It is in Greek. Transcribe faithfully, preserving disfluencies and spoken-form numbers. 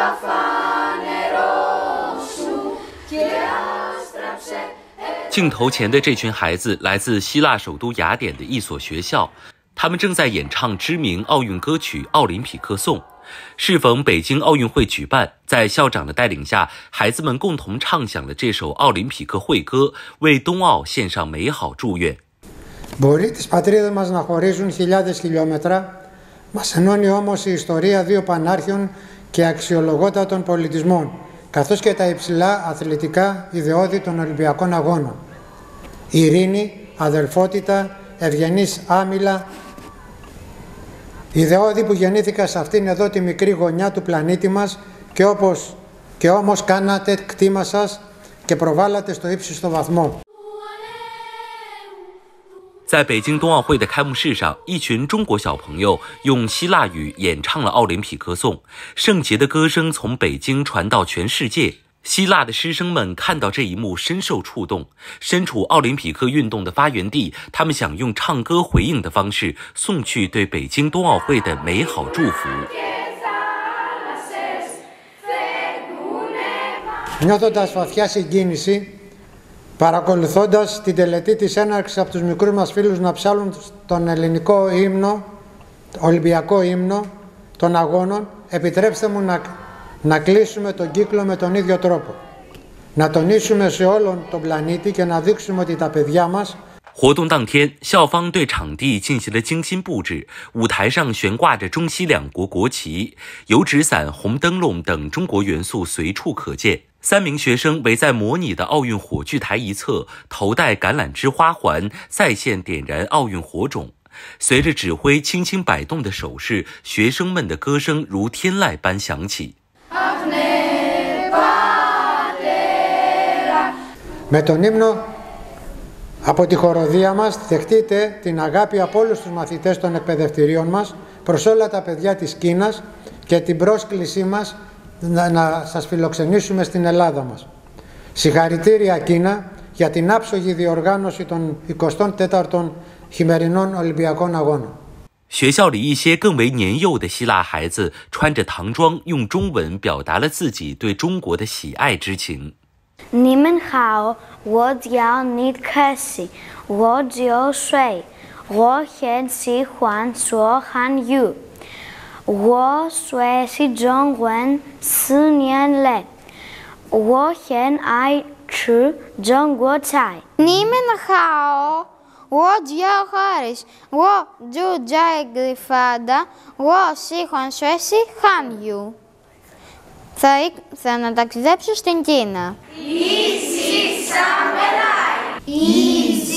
镜头前的这群孩子来自希腊首都雅典的一所学校，他们正在演唱知名奥运歌曲《奥林匹克颂》。适逢北京奥运会举办，在校长的带领下，孩子们共同唱响了这首奥林匹克会歌，为冬奥献上美好祝愿。 Μπορεί τις πατρίδες μας να χωρίζουν χιλιάδες χιλιόμετρα, μας ενώνει όμως η ιστορία δύο πανάρχιων και αξιολογότατων πολιτισμών, καθώς και τα υψηλά αθλητικά ιδεώδη των Ολυμπιακών Αγώνων. Ειρήνη, αδελφότητα, ευγενής άμυλα, ιδεώδη που γεννήθηκα σε αυτήν εδώ τη μικρή γωνιά του πλανήτη μας και, όπως, και όμως κάνατε κτήμα σας και προβάλλατε στο ύψιστο βαθμό. 在北京冬奥会的开幕式上，一群中国小朋友用希腊语演唱了奥林匹克颂，圣洁的歌声从北京传到全世界。希腊的师生们看到这一幕，深受触动。身处奥林匹克运动的发源地，他们想用唱歌回应的方式，送去对北京冬奥会的美好祝福。 Νιώθοντας βαθιά συγκίνηση, παρακολουθώντας την τελετή της έναρξης από τους μικρούς μας φίλους να ψάλουν τον ελληνικό ύμνο, Ολυμπιακό ύμνο των αγώνων, επιτρέψτε μου να, να κλείσουμε τον κύκλο με τον ίδιο τρόπο. Να τονίσουμε σε όλον τον πλανήτη και να δείξουμε ότι τα παιδιά μας。 活动当天，校方对场地进行了精心布置，舞台上悬挂着中西两国国旗，油纸伞、红灯笼等中国元素随处可见。三名学生围在模拟的奥运火炬台一侧，头戴橄榄枝花环，再现点燃奥运火种。随着指挥轻轻摆动的手势，学生们的歌声如天籁般响起。 Με τον ύμνο από τη χοροδία μας δεχτείτε την αγάπη από όλους τους μαθητές των εκπαιδευτηρίων μας προς όλα τα παιδιά της Κίνας και την πρόσκλησή μας να, να σας φιλοξενήσουμε στην Ελλάδα μας. Συγχαρητήρια Κίνα για την άψογη διοργάνωση των εικοστών τέταρτων χειμερινών Ολυμπιακών Αγώνων. 学校里一些更为年幼的希腊孩子穿着唐装，用中文表达了自己对中国的喜爱之情。 你们好，我叫尼克西，我九岁，我很喜欢说汉语，我学习中文四年了，我很爱吃中国菜。 你们好，我叫哈里斯，我住在格法达，我喜欢学习汉语。 Θα, θα να ταξιδέψω στην Κίνα.